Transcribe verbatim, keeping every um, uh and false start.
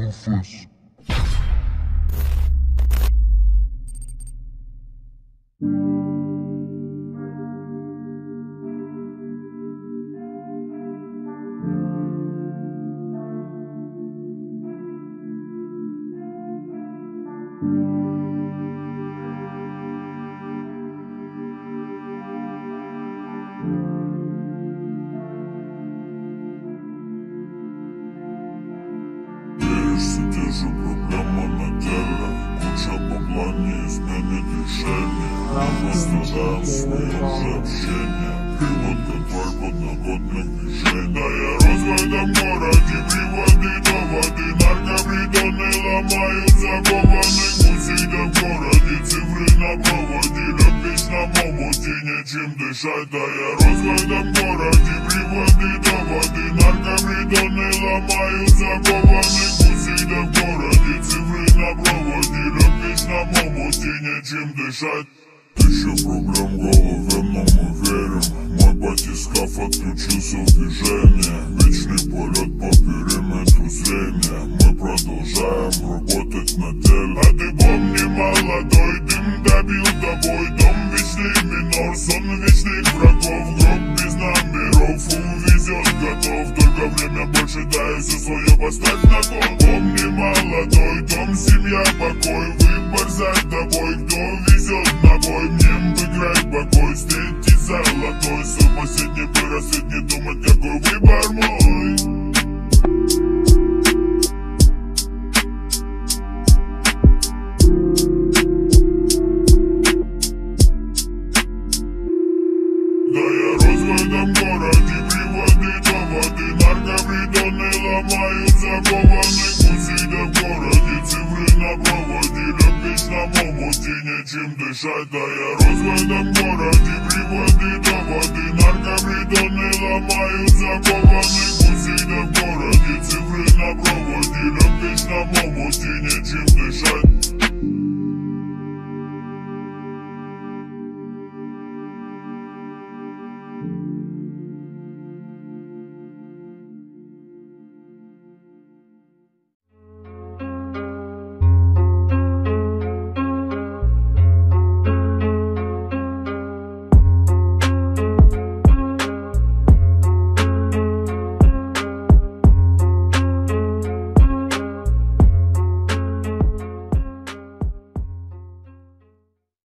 Rufus. Те же проблемы на теле, куча бабла не изменит решение. Мы восстановим свое же общение, привод контроль подноготных движений. Да я рос в этом городе, приводы до воды, наркопритоны ломают закованных гусей. Да в городе цифры на проводе, лепишь на омуте, нечем дышать. Да я рос в этом городе, приводы до воды, наркопритоны ломают закованных гусей. Да в городе цифры на проводе, лепишь на омуте, нечем дышать. Тысяча программ в голове, но мы верим. Мой батискаф отключился в движение. Вечный полет по периметру зрения. Мы продолжаем работать на теле. А ты помни, молодой, дым добил тобой дом. Вечный минор, сон вечных врагов. Гроб без номеров, увезет готов. Только время больше дай, все свое поставь на кон. Помни, молодой, дом, семья, покой. Выбор за тобой, кто везет на бой. Мне выиграть покой, встретить золотой. Свой последний вырастет, не думать, какой выбор мой. Да я рос в этом городе, приводы до воды, наркопритоны ломают закованных гусей. Да в городе цифры на проводе, лепишь на омуте, нечем дышать. Да я рос в этом городе, приводы до воды, наркопритоны ломают закованных гусей. Да в городе цифры на проводе, лепишь на омуте, нечем дышать.